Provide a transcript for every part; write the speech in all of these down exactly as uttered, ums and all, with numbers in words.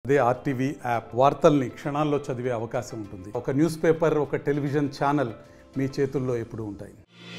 అదే RTV app వార్తల్ని క్షణాల్లో చదివే అవకాశం ఉంటుంది. ఒక న్యూస్ పేపర్, ఒక టెలివిజన్ ఛానల్ మీ చేతుల్లో ఎప్పుడూ ఉంటాయి.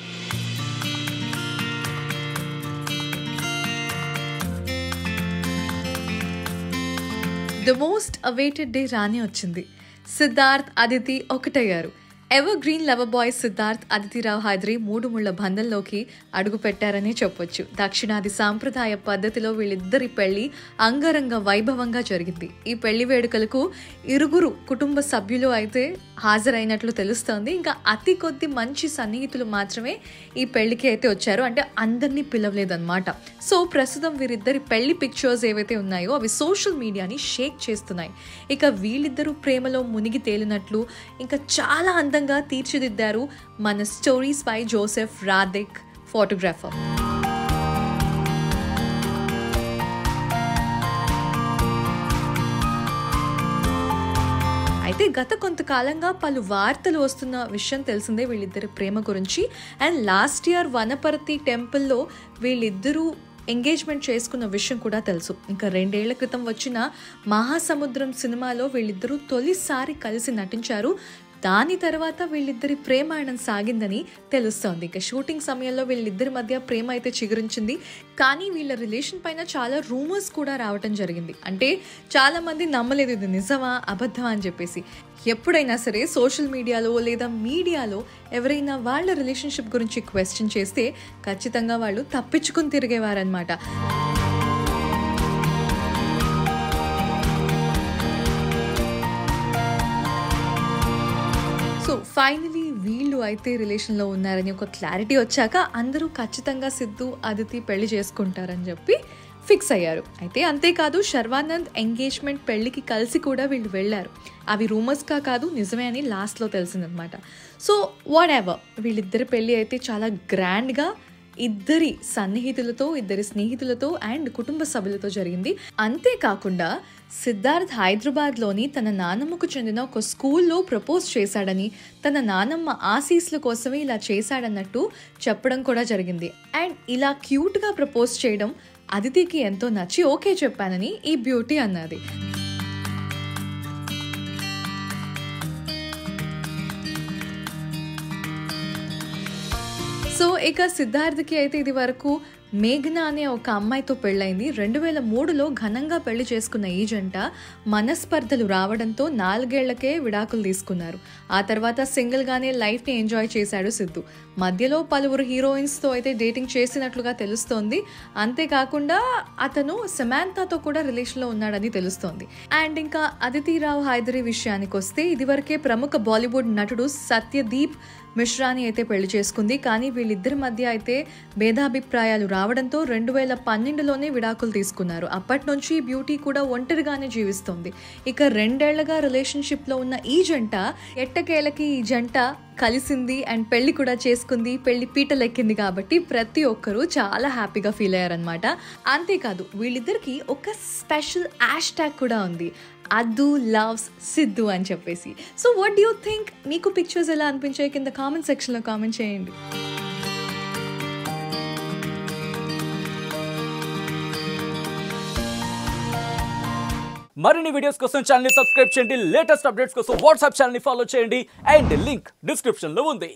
ద మోస్ట్ అవైటెడ్ డే రానే వచ్చింది. సిద్ధార్థ్, అదితి ఒకటయ్యారు. Evergreen lover boy Siddharth, Aditi Rao Hydari మూడు ముళ్ల బంధంలోకి అడుగు పెట్టారని చెప్పొచ్చు. దక్షిణాది సాంప్రదాయ పద్ధతిలో వీళ్ళిద్దరి పెళ్లి అంగరంగ వైభవంగా జరిగింది. ఈ పెళ్లి వేడుకలకు ఇరుగురు కుటుంబ సభ్యులు అయితే హాజరైనట్లు తెలుస్తోంది. ఇంకా అతి కొద్ది మంచి సన్నిహితులు మాత్రమే ఈ పెళ్లికి అయితే వచ్చారు. అంటే అందరినీ పిలవలేదన్నమాట. సో ప్రస్తుతం వీరిద్దరి పెళ్లి పిక్చర్స్ ఏవైతే ఉన్నాయో అవి సోషల్ మీడియాని షేక్ చేస్తున్నాయి. ఇక వీళ్ళిద్దరూ ప్రేమలో మునిగి తేలినట్లు ఇంకా చాలా అందంగా తీర్చిదిద్దారు మన stories by Joseph Radhik photographer. అయితే గత కొంతకాలంగా పలు వార్తలు వస్తున్న విషయం తెలిసిందే వీళ్ళిద్దరి ప్రేమ గురించి. అండ్ లాస్ట్ ఇయర్ వనపర్తి టెంపుల్లో వీళ్ళిద్దరూ ఎంగేజ్మెంట్ చేసుకున్న విషయం కూడా తెలుసు. ఇంకా రెండేళ్ల క్రితం వచ్చిన మహాసముద్రం సినిమాలో వీళ్ళిద్దరూ తొలిసారి కలిసి నటించారు. దాని తర్వాత వీళ్ళిద్దరి ప్రేమాయణం సాగిందని తెలుస్తోంది. ఇక షూటింగ్ సమయంలో వీళ్ళిద్దరి మధ్య ప్రేమ అయితే చిగురించింది. కానీ వీళ్ళ రిలేషన్ పైన చాలా రూమర్స్ కూడా రావటం జరిగింది. అంటే చాలా మంది నమ్మలేదు ఇది నిజమా అబద్ధమా అని చెప్పేసి. ఎప్పుడైనా సరే సోషల్ మీడియాలో లేదా మీడియాలో ఎవరైనా వాళ్ళ రిలేషన్షిప్ గురించి క్వశ్చన్ చేస్తే ఖచ్చితంగా వాళ్ళు తప్పించుకుని తిరిగేవారనమాట. సో ఫైనలీ వీళ్ళు అయితే రిలేషన్లో ఉన్నారని ఒక క్లారిటీ వచ్చాక అందరూ ఖచ్చితంగా సిద్ధు, అదితి పెళ్లి చేసుకుంటారని చెప్పి ఫిక్స్ అయ్యారు. అయితే అంతేకాదు శర్వానంద్ ఎంగేజ్మెంట్ పెళ్లికి కలిసి కూడా వీళ్ళు వెళ్ళారు. అవి రూమర్స్గా కాదు నిజమే అని లాస్ట్లో తెలిసిందనమాట. సో వాట్ ఎవర్, వీళ్ళిద్దరి పెళ్ళి అయితే చాలా గ్రాండ్గా ఇద్దరి సన్నిహితులతో, ఇద్దరి స్నేహితులతో అండ్ కుటుంబ సభ్యులతో జరిగింది. అంతేకాకుండా సిద్ధార్థ్ హైదరాబాద్లోని తన నానమ్మకు చెందిన ఒక స్కూల్లో ప్రపోజ్ చేశాడని, తన నానమ్మ ఆశీస్సుల కోసమే ఇలా చేశాడన్నట్టు చెప్పడం కూడా జరిగింది. అండ్ ఇలా క్యూట్గా ప్రపోజ్ చేయడం అదితికి ఎంతో నచ్చి ఓకే చెప్పానని ఈ బ్యూటీ అన్నది. సో ఇక సిద్ధార్థ్కి అయితే ఇది వరకు మేఘనా అనే ఒక అమ్మాయితో పెళ్ళైంది. రెండు వేల మూడులో ఘనంగా పెళ్లి చేసుకున్న ఈ జంట మనస్పర్ధలు రావడంతో నాలుగేళ్లకే విడాకులు తీసుకున్నారు. ఆ తర్వాత సింగిల్గానే లైఫ్ని ఎంజాయ్ చేశాడు సిద్ధు. మధ్యలో పలువురు హీరోయిన్స్తో అయితే డేటింగ్ చేసినట్లుగా తెలుస్తోంది. అంతేకాకుండా అతను సమాంతాతో కూడా రిలేషన్లో ఉన్నాడని తెలుస్తోంది. అండ్ ఇంకా అదితిరావు హైదరి విషయానికి వస్తే ఇదివరకే ప్రముఖ బాలీవుడ్ నటుడు సత్యదీప్ మిశ్రాని అయితే పెళ్లి చేసుకుంది. కానీ వీళ్ళిద్దరి మధ్య అయితే భేదాభిప్రాయాలు రావడంతో రెండు వేల పన్నెండులోనే విడాకులు తీసుకున్నారు. అప్పటి నుంచి బ్యూటీ కూడా ఒంటరిగానే జీవిస్తుంది. ఇక రెండేళ్లగా రిలేషన్షిప్లో ఉన్న ఈ జంట ఎట్టకేలకి ఈ జంట కలిసింది అండ్ పెళ్లి కూడా చేసుకుంది. పెళ్లి పీటలెక్కింది కాబట్టి ప్రతి ఒక్కరూ చాలా హ్యాపీగా ఫీల్ అయ్యారనమాట. అంతేకాదు వీళ్ళిద్దరికి ఒక స్పెషల్ హ్యాష్ ట్యాగ్ కూడా ఉంది, అద్దు లవ్స్ సిద్ధు అని చెప్పేసి. So what do you think? మీకు పిక్చర్స్ ఎలా అనిపించాయి కింద కామెంట్ సెక్షన్లో కామెంట్ చేయండి. మరిన్ని వీడియోస్ కోసం ఛానల్ ని సబ్స్క్రైబ్ చేయండి. లేటెస్ట్ అప్డేట్స్ కోసం వాట్సాప్ ఛానల్ ని ఫాలో చేయండి. అండ్ లింక్ డిస్క్రిప్షన్ లో ఉంది.